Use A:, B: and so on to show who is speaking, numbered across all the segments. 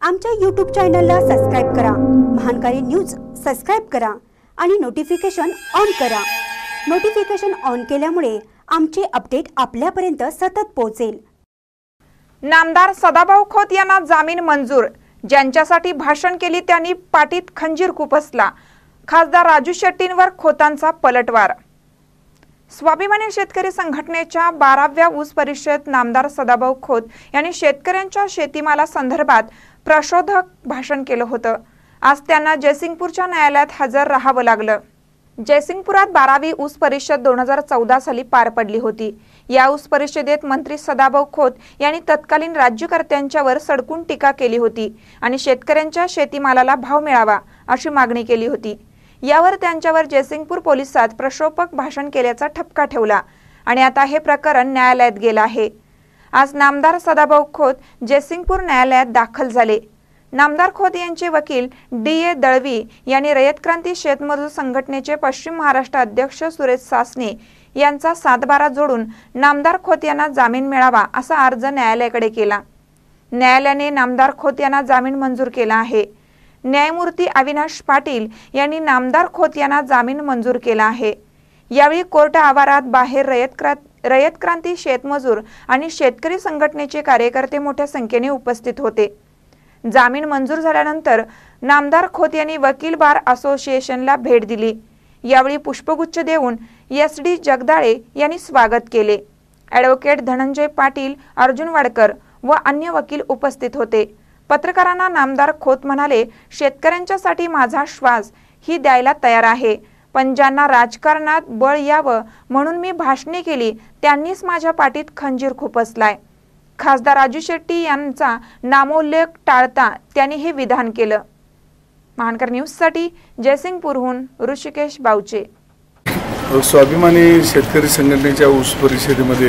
A: आमच्या YouTube चॅनलला subscribe करा, महानकारी न्यूज सबस्क्राइब करा आणि नोटिफिकेशन ऑन करा। नोटिफिकेशन ऑन केल्यामुळे आमचे अपडेट आपल्यापर्यंत सतत पोहोचेल।
B: नामदार सदाभाऊ खोत यांना जामीन मंजूर। ज्यांच्यासाठी भाषण केली त्यांनी पाठीत खंजीर खुपसला। खासदार राजू शेट्टींवर खोतांचा पलटवार। स्वाभिमानी शेतकरी संघटनेच्या 12व्या ऊस परिषदेत नामदार सदाभाऊ खोत यांनी शेतकऱ्यांच्या शेतीमाला संदर्भात प्रशोधक भाषण केलं होतं। आज त्यांना जयसिंगपूरच्या न्यायालयात हजर राहावं लागलं। जयसिंगपुरात 12वी ऊस परिषद 2014 साली पार पडली होती। या ऊस परिषदेत मंत्री सदाभाऊ खोत यांनी तत्कालीन राज्यकर्त्यांच्यावर सडकून टीका केली होती आणि शेतकऱ्यांच्या शेतीमालाला भाव मिळावा अशी मागणी केली होती। यावर त्यांच्यावर जयसिंगपूर पोलिसात प्रक्षोभक भाषण केल्याचा ठपका ठेवला आणि आता हे प्रकरण न्यायालयात गेलं आहे। आज नामदार सदाभाऊ खोत जयसिंगपूर न्यायालयात दाखल झाले। नामदार खोत यांचे वकील डी.ए. दळवी यांनी रयत क्रांती शेतमजूर संघटनेचे पश्चिम महाराष्ट्र अध्यक्ष सुरेश सासने यांचा 7/12 जोडून नामदार खोत यांना जामीन मिळावा असा अर्ज न्यायालयाकडे केला। न्यायालयाने नामदार खोत यांना जामीन मंजूर केला आहे। न्यायमूर्ती अविनाश पाटील यांनी नामदार खोत यांना जामीन मंजूर केला आहे। यावेळी कोर्ट आवारात बाहेर रयत क्रांती शेतमजूर आणि शेतकरी संघटनेचे कार्यकर्ते मोठ्या संख्येने उपस्थित होते। जामीन मंजूर झाल्यानंतर नामदार खोत यांनी वकील बार असोसिएशनला भेट दिली। यावेळी पुष्पगुच्छ देऊन एस.डी. जगदाळे यांनी स्वागत केले। ॲडव्होकेट धनंजय पाटील, अर्जुन वाडकर व अन्य वकील उपस्थित होते। पत्रकारांना नामदार खोत म्हणाले, शेतकऱ्यांच्यासाठी माझा श्वास ही द्यायला तयार आहे, पण ज्यांना राजकारणात बळ यावं म्हणून मी भाषणे केली त्यांनीच माझ्या पाठीत खंजीर खुपसलाय। खासदार राजू शेट्टी यांचा नामोल्लेख टाळता त्यांनी हे विधान केलं। महानकर न्यूजसाठी जयसिंगपूरहून ऋषिकेश बावचे।
C: स्वाभिमानी शेतकरी संघटनेच्या ऊस परिषदेमध्ये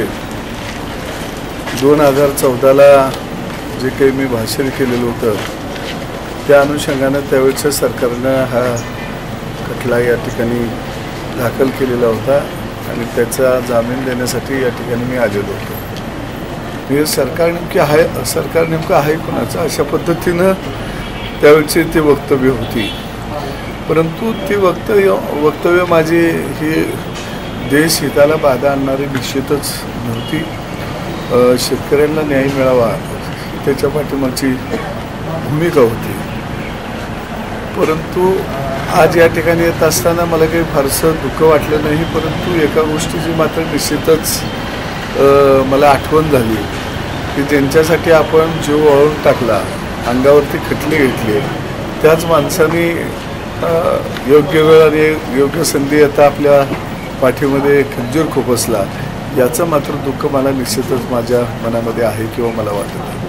C: 2014ला जे काही मी भाषण केलेलं होतं त्या अनुषंगाने त्यावेळेच्या सरकारनं हा खटला या ठिकाणी दाखल केलेला होता आणि त्याचा जामीन देण्यासाठी या ठिकाणी मी आलेलो होतो। म्हणजे सरकार नेमकं आहे कोणाचं अशा पद्धतीनं त्यावेळची ती वक्तव्य होती। परंतु ती वक्तव्य माझी ही देश हिताला बाधा आणणारी निश्चितच नव्हती। शेतकऱ्यांना न्याय मिळावा त्याच्या पाठीमागची भूमिका होती। परंतु आज या ठिकाणी येत असताना मला काही फारसं दुःख वाटलं नाही, परंतु एका गोष्टीची मात्र निश्चितच मला आठवण झाली की ज्यांच्यासाठी आपण जीव वाळून टाकला, अंगावरती खटले घेतले, त्याच माणसाने योग्य वेळ आणि योग्य संधी आता आपल्या पाठीमध्ये खंजीर खुपसला, याचं मात्र दुःख मला निश्चितच माझ्या मनामध्ये आहे किंवा मला वाटतं।